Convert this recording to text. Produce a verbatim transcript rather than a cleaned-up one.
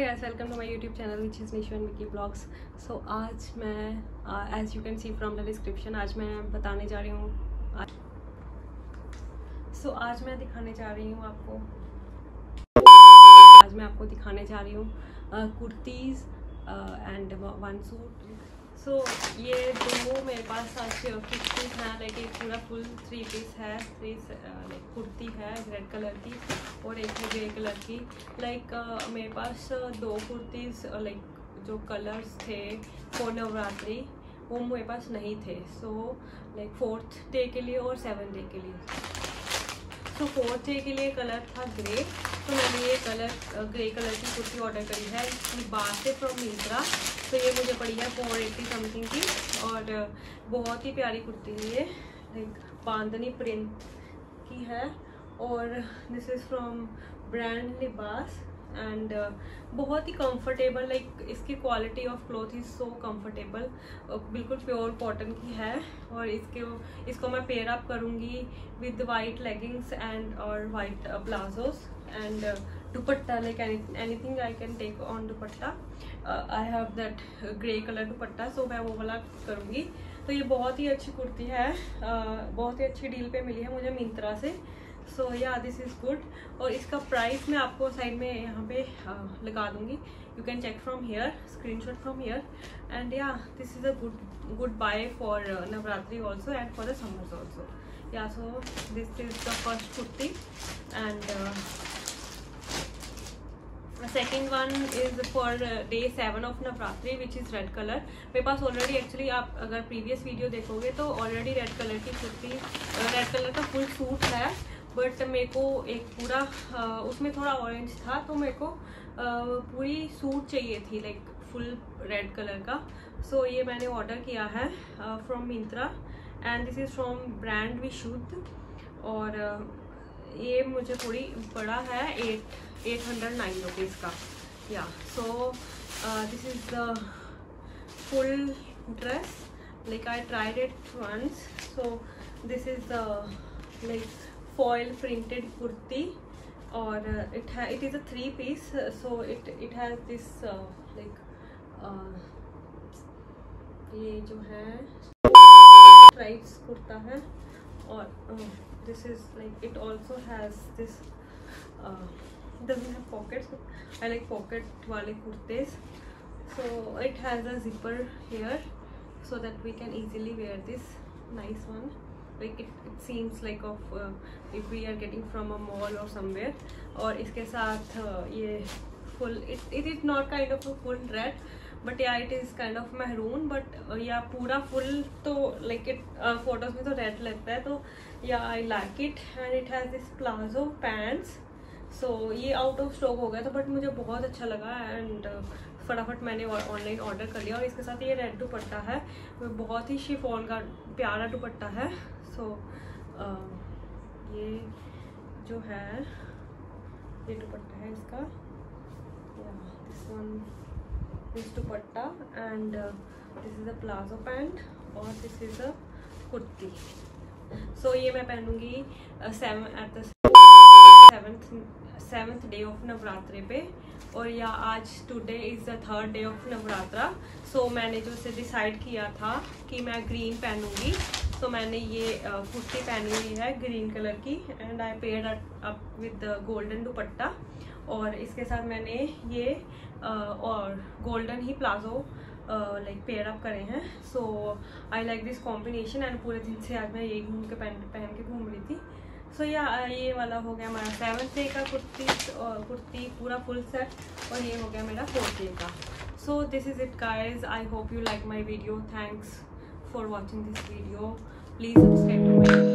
Guys, welcome to my YouTube channel which is Nishu and Vicky blogs. So आज मैं as you can see from the description आज मैं बताने जा रही हूँ सो so, आज मैं दिखाने जा रही हूँ आपको आज मैं आपको दिखाने जा रही हूँ kurtis and one suit. So ये दो मेरे पास आज कुर्तीज़ हैं, लाइक एक पूरा फुल थ्री पीस है, थ्री लाइक कुर्ती है रेड कलर की और एक है ग्रे कलर की। लाइक like, uh, मेरे पास दो कुर्तीज़ लाइक जो कलर्स थे फॉर नवरात्रि वो मेरे पास नहीं थे। सो लाइक फोर्थ डे के लिए और सेवन डे के लिए। सो फोर्थ डे के लिए कलर था ग्रे, तो मैंने ये कलर ग्रे कलर की कुर्ती ऑर्डर करी है इसकी बात से फ्रॉम मिंत्रा। तो ये मुझे पड़ी है फोर एट्टी समथिंग की और बहुत ही प्यारी कुर्ती है ये, लाइक बांधनी प्रिंट की है और this is from brand Libas and बहुत ही कंफर्टेबल, लाइक इसकी quality of cloth is so comfortable, बिल्कुल प्योर कॉटन की है। और इसके इसको मैं पेयर अप करूँगी विद वाइट लेगिंग्स एंड और white palazzos and dupatta, like anything I can take on dupatta. I have that grey colour dupatta, so मैं वो वाला करूँगी। तो ये बहुत ही अच्छी कुर्ती है, uh, बहुत ही अच्छी डील पे मिली है मुझे मिंत्रा से। सो या दिस इज़ गुड। और इसका प्राइस मैं आपको साइड में यहाँ पे uh, लगा दूँगी, you can check from here, screenshot from here and yeah this is a good good buy for Navratri also and for the summers also. Yeah so this is the first kurti and second one is for day seven of Navratri which is red colour. मेरे पास already actually आप अगर previous video देखोगे तो already red colour की kurti, red colour का full suit है, but मेरे को एक पूरा uh, उसमें थोड़ा ऑरेंज था तो मेरे को uh, पूरी सूट चाहिए थी लाइक फुल रेड कलर का। सो so, ये मैंने ऑर्डर किया है from Myntra and this is from brand Vishudh और uh, ये मुझे थोड़ी बड़ा है, eight eight hundred nine rupees का। Yeah so this is the full dress, like I tried it once. So this is the like foil printed kurti or uh, it ha it is a three piece, uh, so it it has this uh, like uh, ये जो है stripes kurta है और uh, this is like it also has this uh, doesn't have pockets, I like pocket वाले कुर्तेस। so it has a zipper here so that we can easily wear this nice one, like it, it seems like of uh, if we are getting from a mall or somewhere। और इसके साथ uh, ये full it it is not kind of a full red but yeah it is kind of maroon but uh, या पूरा full तो like it uh, photos में तो red लगता है, तो yeah I like it and it has this plazo pants। so ये out of stock हो गया था बट मुझे बहुत अच्छा लगा एंड uh, फटाफट मैंने ऑनलाइन ऑर्डर कर लिया। और इसके साथ ये रेड दुपट्टा है, बहुत ही शिफॉन का प्यारा दुपट्टा है। सो so, uh, ये जो है ये दुपट्टा है इसका, this one this dupatta and this is a palazzo pant और this is a kurti. So ये मैं पहनूंगी seven eight the seventh seventh day of Navratri पे। और या आज today is the third day of Navratra. So so, मैंने जो से डिसाइड किया था कि मैं ग्रीन पहनूंगी, तो मैंने ये कुर्ती पहनी हुई है ग्रीन कलर की and I paired up with golden dupatta और इसके साथ मैंने ये uh, और गोल्डन ही प्लाजो लाइक पेयर अप करे हैं। So I like this combination and पूरे दिन से आज मैं यही घूम के पहन पहन के घूम रही थी। सो so, या yeah, ये वाला हो गया हमारा सेवन्थ डे का कुर्ती कुर्ती पूरा फुल सेट और ये हो गया मेरा फोर्थ डे का। So this is it guys, I hope you like my video, thanks for watching this video, please subscribe to my